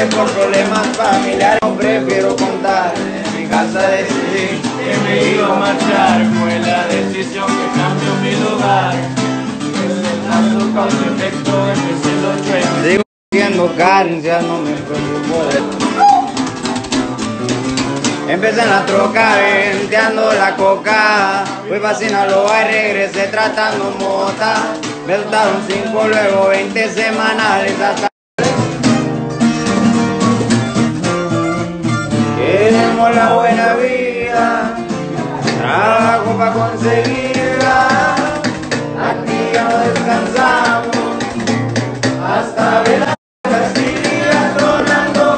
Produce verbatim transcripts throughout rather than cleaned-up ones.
que por problemas familiares no prefiero contar. En mi casa decidí que me iba a marchar. Fue la decisión que cambió mi lugar. El tanto causa efecto, empecé los sueños. Sigo haciendo carencias, no me preocupo. Empecé en la troca, venteando la coca. Fui pa' Sinaloa y regresé tratando mota. Me soltaron cinco, luego veinte semanales hasta... Queremos la buena vida, trabajo pa' conseguirla. Aquí ya no descansamos hasta ver la Castilla tronando.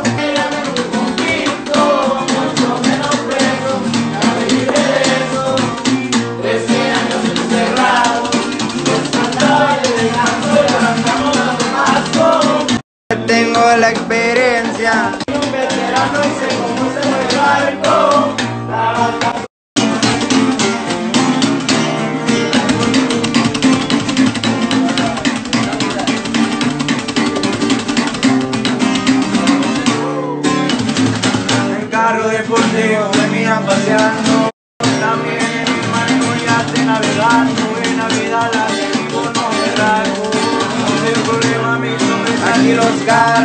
Tengo la experiencia, un veterano y sé cómo se mueve el barco. En carro deportivo me miran paseando, también en mi mano ya estoy navegando. En la vida la que vivo no me rasgo, no tengo problema, mi sobresaliente. Aquí los